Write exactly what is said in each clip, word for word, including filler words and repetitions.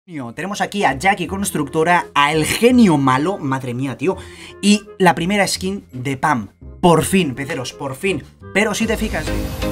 Tenemos aquí a Jackie Constructora, a El Genio Malo, madre mía, tío, y la primera skin de Pam. Por fin, peceros, por fin. Pero si te fijas...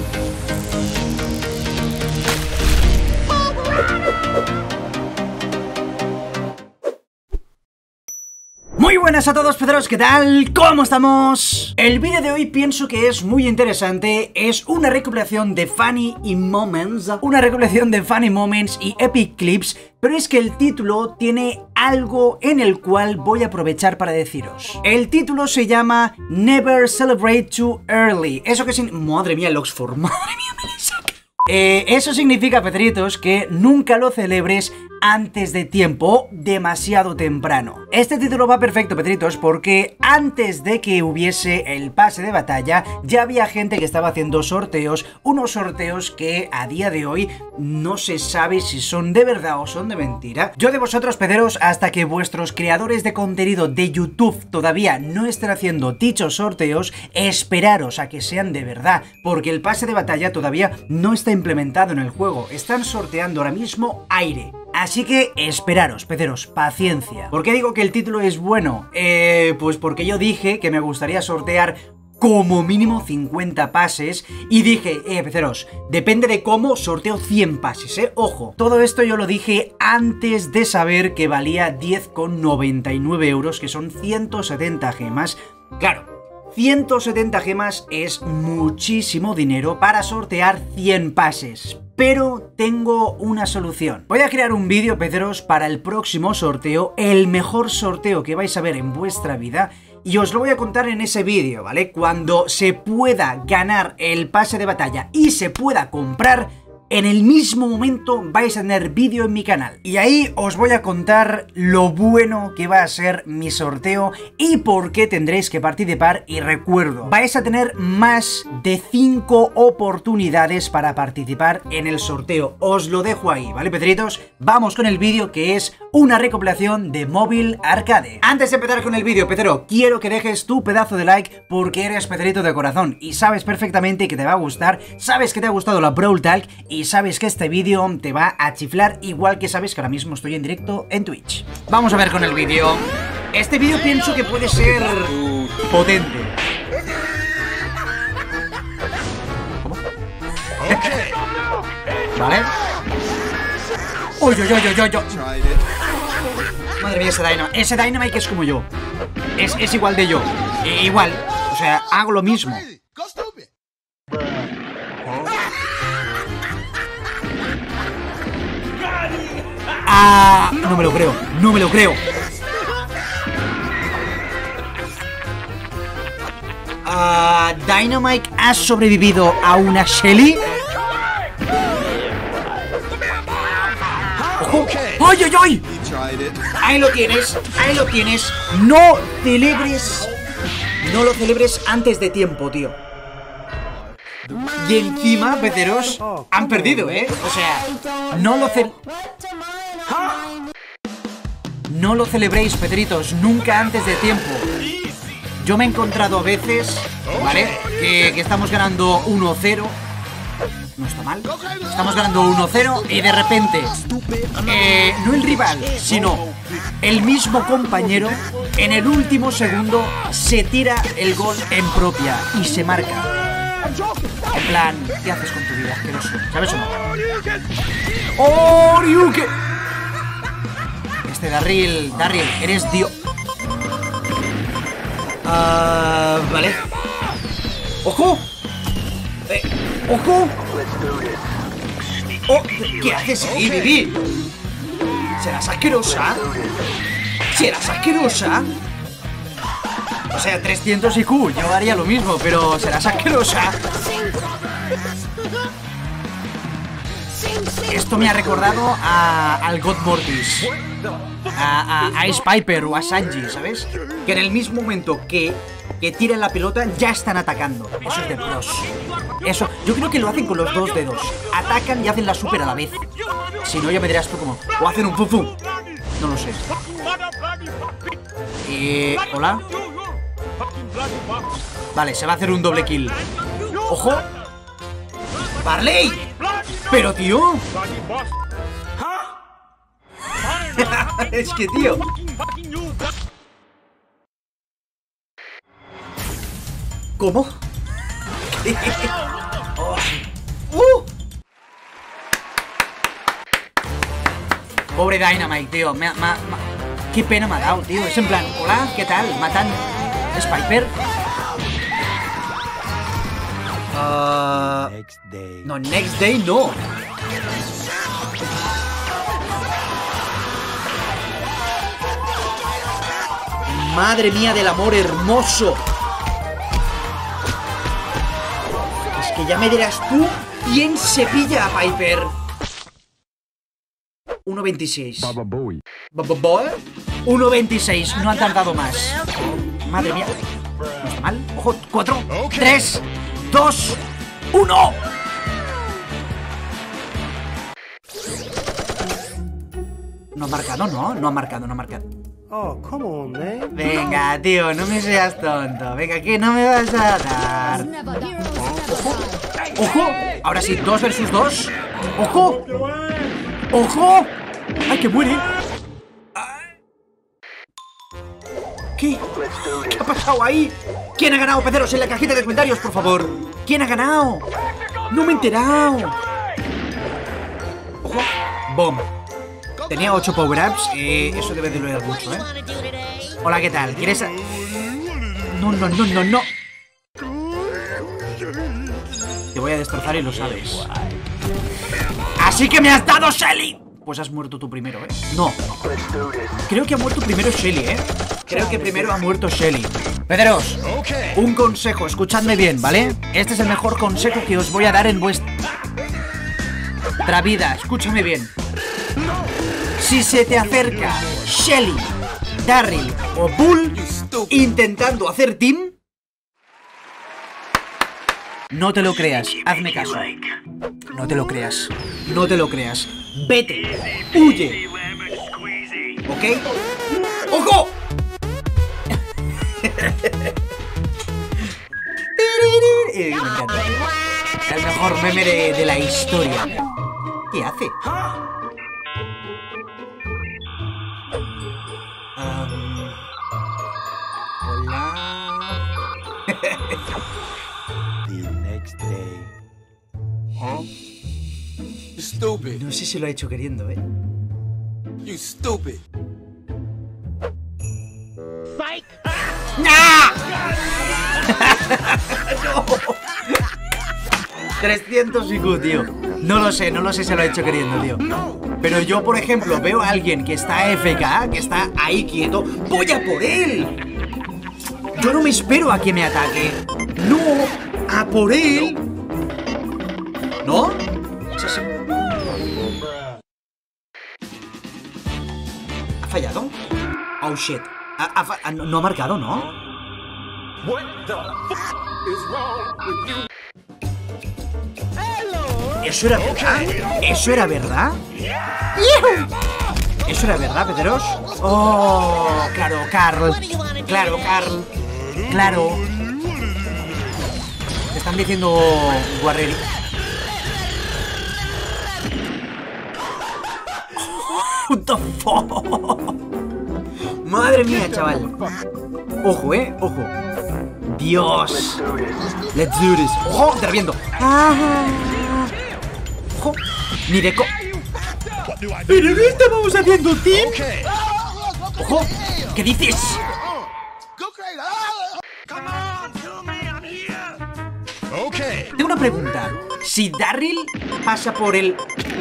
Muy buenas a todos, peceros, ¿qué tal? ¿Cómo estamos? El vídeo de hoy pienso que es muy interesante. Es una recopilación de Funny Moments, una recopilación de Funny Moments y Epic Clips, pero es que el título tiene algo en el cual voy a aprovechar para deciros. El título se llama Never Celebrate Too Early. Eso que sin... Madre mía, el Oxford, madre mía, me lo saca. Eh, eso significa, peceritos, que nunca lo celebres antes de tiempo, demasiado temprano. Este título va perfecto, Petritos, porque antes de que hubiese el pase de batalla, ya había gente que estaba haciendo sorteos, unos sorteos que a día de hoy no se sabe si son de verdad o son de mentira. Yo de vosotros, peceros, hasta que vuestros creadores de contenido de YouTube todavía no estén haciendo dichos sorteos, esperaros a que sean de verdad, porque el pase de batalla todavía no está implementado en el juego. Están sorteando ahora mismo aire. Así que esperaros, peceros, paciencia. ¿Por qué digo que el título es bueno? Eh, pues porque yo dije que me gustaría sortear como mínimo cincuenta pases y dije, eh, peceros, depende de cómo sorteo cien pases, eh, ojo. Todo esto yo lo dije antes de saber que valía diez con noventa y nueve euros, que son ciento setenta gemas. Claro, ciento setenta gemas es muchísimo dinero para sortear cien pases. Pero tengo una solución. Voy a crear un vídeo, peceros, para el próximo sorteo, el mejor sorteo que vais a ver en vuestra vida, y os lo voy a contar en ese vídeo, ¿vale? Cuando se pueda ganar el pase de batalla y se pueda comprar, en el mismo momento vais a tener vídeo en mi canal. Y ahí os voy a contar lo bueno que va a ser mi sorteo y por qué tendréis que participar. Y recuerdo, vais a tener más de cinco oportunidades para participar en el sorteo. Os lo dejo ahí, ¿vale, peceritos? Vamos con el vídeo, que es una recopilación de Móvil Arcade. Antes de empezar con el vídeo, pecero, quiero que dejes tu pedazo de like porque eres pecerito de corazón y sabes perfectamente que te va a gustar, sabes que te ha gustado la Brawl Talk y sabes que este vídeo te va a chiflar, igual que sabes que ahora mismo estoy en directo en Twitch. Vamos a ver con el vídeo. Este vídeo pienso que puede ser potente. ¿Cómo? Vale. Uy, uy, uy, uy, uy. Madre mía, ese Dynamite. Ese Dynamite es como yo. Es, es igual de yo. E igual. O sea, hago lo mismo. Ah, no me lo creo, no me lo creo. Ah, Dynamite ha sobrevivido a una Shelly. ¡Ojo! ¡Ay, ay, ay! Ahí lo tienes, ahí lo tienes. No celebres, no lo celebres antes de tiempo, tío. Y encima, peceros, han perdido, ¿eh? O sea, no lo ce... No lo celebréis, peceritos, nunca antes de tiempo. Yo me he encontrado a veces, ¿vale? Que, que estamos ganando uno cero. No está mal. Estamos ganando uno cero y de repente, eh, no el rival, sino el mismo compañero, en el último segundo se tira el gol en propia y se marca. En plan, ¿qué haces con tu vida, asqueroso? ¿Sabes o no? ¡Oh, Ryuke! Este Darryl, Darryl, eres Dios. Ah, uh, vale. ¡Ojo! Eh, ¡Ojo! Oh, ¿qué haces ahí, Vivi? ¿Serás asquerosa? ¿Serás asquerosa? O sea, trescientos I Q, yo haría lo mismo, pero serás asquerosa. Esto me ha recordado a, al God Mortis, a, a, a Ice Piper o a Sanji, ¿sabes? Que en el mismo momento que, que tiran la pelota ya están atacando. Eso es de pros. Eso, yo creo que lo hacen con los dos dedos. Atacan y hacen la super a la vez. Si no, ya me dirás tú cómo. O hacen un fufu. No lo sé. Eh, ¿Hola? Vale, se va a hacer un doble kill. ¡Ojo! ¡Barley! ¡Pero, tío! Es que, tío. ¿Cómo? Oh. uh. Pobre Dynamite, tío. Me, me, me... Qué pena me ha dado, tío. Es en plan, hola, ¿qué tal? Matan. ¿Es Piper? Uh... Next day. No, next day no. Madre mía del amor hermoso. Es que ya me dirás tú quién se pilla a Piper. uno veintiséis. Baba Boy. ¿Baba Boy? uno veintiséis. No han tardado más. Madre mía. No está mal. Ojo. cuatro, tres, dos, uno. No ha marcado, ¿no? No ha marcado, no ha marcado. Oh, come on, man. Venga, tío, no me seas tonto. Venga, que no me vas a dar. ¡Ojo! ¡Ojo! Ahora sí, dos versus dos. ¡Ojo! ¡Ojo! ¡Ay, que muere! ¿Qué? ¿Qué ha pasado ahí? ¿Quién ha ganado, peceros? En la cajita de comentarios, por favor. ¿Quién ha ganado? No me he enterado. ¡Ojo! ¡Bom! Tenía ocho power-ups, eh, eso debe de doler mucho, ¿eh? Hola, ¿qué tal? ¿Quieres...? A... No, no, no, no, no. Te voy a destrozar y lo sabes. ¡Así que me has dado, Shelly! Pues has muerto tú primero, ¿eh? No. Creo que ha muerto primero Shelly, ¿eh? Creo que primero ha muerto Shelly. Pederos, un consejo, escuchadme bien, ¿vale? Este es el mejor consejo que os voy a dar en vuestra vida. Escúchame bien. Si se te acerca Shelly, Darryl o Bull intentando hacer team, no te lo creas, hazme caso. No te lo creas, no te lo creas. Vete, huye. ¿Ok? ¡Ojo! Me encanta. El mejor meme de, de la historia. ¿Qué hace? Um, hola. The next day. Huh? You stupid. No sé si lo ha hecho queriendo, ¿eh? You stupid. Psych. ¡Nah! No. trescientos I Q, tío. No lo sé, no lo sé si lo ha hecho queriendo, tío. Pero yo, por ejemplo, veo a alguien que está A F K, que está ahí quieto. ¡Voy a por él! Yo no me espero a que me ataque. ¡No! ¡A por él! ¿No? ¿Ha fallado? Oh, shit. Ha, ha fa no, no ha marcado, ¿no? What the f is wrong with you? ¿Eso era verdad? ¿Eso era verdad? ¿Eso era verdad, Pederos? Oh, claro, Carl. Claro, Carl. Claro. Te están diciendo Guarreri. What the fuck? Madre mía, chaval. Ojo, eh, ojo. Dios. Let's do this. Ojo, te reviento. Ah. Ojo. Ni de co... ¿Pero qué estábamos haciendo, team? Ojo. ¿Qué dices? Tengo una pregunta. Si Darryl pasa por el...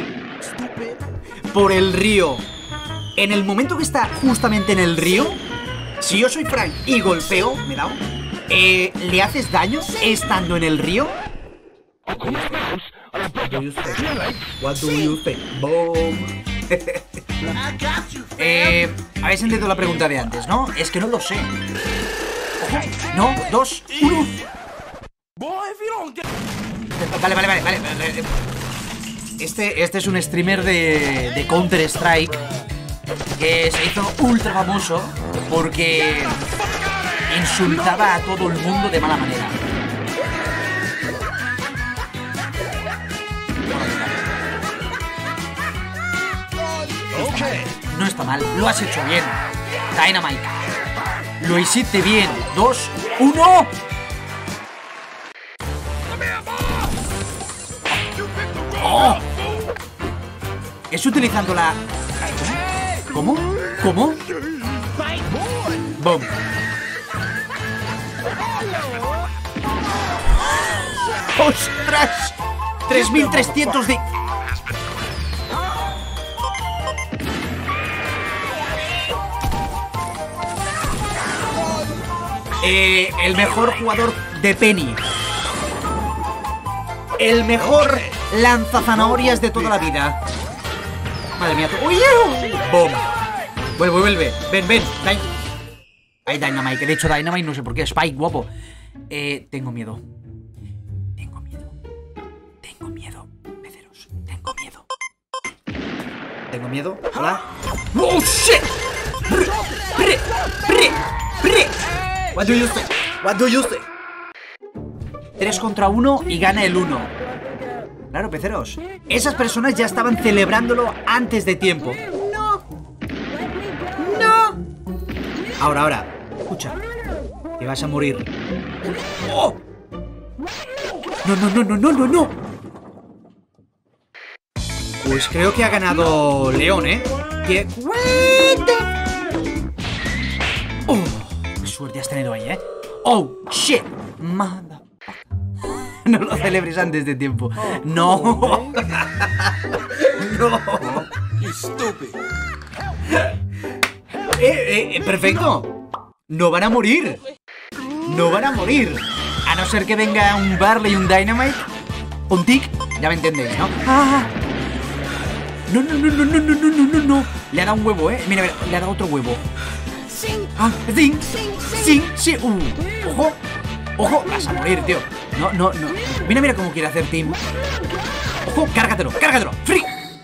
Por el río, en el momento que está justamente en el río, si yo soy Frank y golpeo, me da, eh, ¿le haces daño estando en el río? What do you think? What do you think? Boom. eh, Habéis entendido la pregunta de antes, ¿no? Es que no lo sé. Ojo. No, dos, uno. Vale, vale, vale, vale. Este, este es un streamer de, de Counter-Strike que se hizo ultra famoso porque insultaba a todo el mundo de mala manera. No está mal. Lo has hecho bien. Dynamite. Lo hiciste bien. Dos, uno. ¡Oh! Es utilizando la... ¿Cómo? ¿Cómo? ¡Bum! ¡Ostras! tres mil trescientos de... Eh, el mejor jugador de Penny. El mejor lanzazanahorias de toda la vida. Madre mía. ¡Uy! ¡Bum! Vuelve, vuelve. Ven, ven. Dy Hay Dynamite. De hecho, Dynamite no sé por qué. Spike, guapo. Eh, tengo miedo. Tengo miedo. Tengo miedo. Peceros. Tengo miedo. Tengo miedo. Hola. ¡Oh, shit! ¡Bre! ¡Bre! ¡Bre! What do you say? What do you say? tres contra uno y gana el uno. Claro, peceros. Esas personas ya estaban celebrándolo antes de tiempo. No. No. Ahora, ahora. Escucha. Te vas a morir. ¡Oh! No, no, no, no, no, no, no. Pues creo que ha ganado León, ¿eh? ¿Qué? Oh, qué suerte has tenido ahí, ¿eh? Oh, shit. Mother... No lo celebres antes de tiempo. No. No. Eh, eh, perfecto. No van a morir. No van a morir. A no ser que venga un Barley y un Dynamite. Un Tick. Ya me entendéis, ¿no? Ah. No, no, no, no, no, no, no, no, no. Le ha dado un huevo, ¿eh? Mira, mira, le ha dado otro huevo. Ah, zinc. Zinc, sí. Uh, ojo. Ojo, vas a morir, tío. No, no, no. Mira, mira cómo quiere hacer Team. Ojo, cárgatelo, cárgatelo. Free.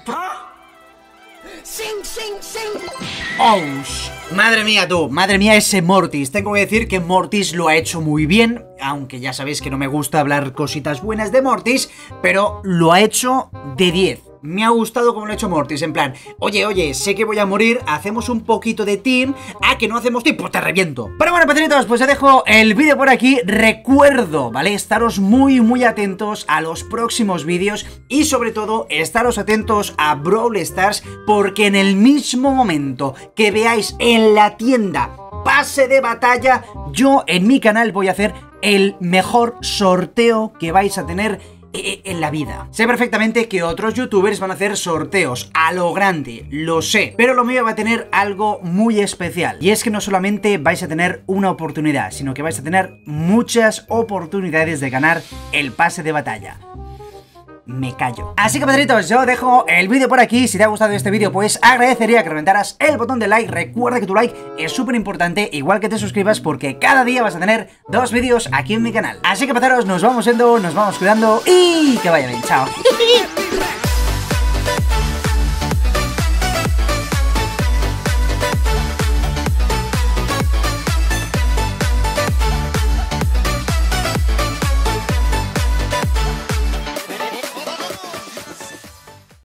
Oh, madre mía, tú. Madre mía, ese Mortis. Tengo que decir que Mortis lo ha hecho muy bien. Aunque ya sabéis que no me gusta hablar cositas buenas de Mortis. Pero lo ha hecho de diez. Me ha gustado como lo ha hecho Mortis, en plan, oye, oye, sé que voy a morir, hacemos un poquito de team. Ah, que no hacemos team, pues te reviento. Pero bueno, peceritos, pues os dejo el vídeo por aquí. Recuerdo, ¿vale? Estaros muy, muy atentos a los próximos vídeos. Y sobre todo, estaros atentos a Brawl Stars, porque en el mismo momento que veáis en la tienda pase de batalla, yo en mi canal voy a hacer el mejor sorteo que vais a tener en la vida. Sé perfectamente que otros youtubers van a hacer sorteos a lo grande, lo sé, pero lo mío va a tener algo muy especial, y es que no solamente vais a tener una oportunidad, sino que vais a tener muchas oportunidades de ganar el pase de batalla. Me callo. Así que, padritos, yo dejo el vídeo por aquí. Si te ha gustado este vídeo, pues agradecería que reventaras el botón de like. Recuerda que tu like es súper importante, igual que te suscribas, porque cada día vas a tener dos vídeos aquí en mi canal. Así que, pasaros, nos vamos yendo, nos vamos cuidando y que vaya bien. Chao.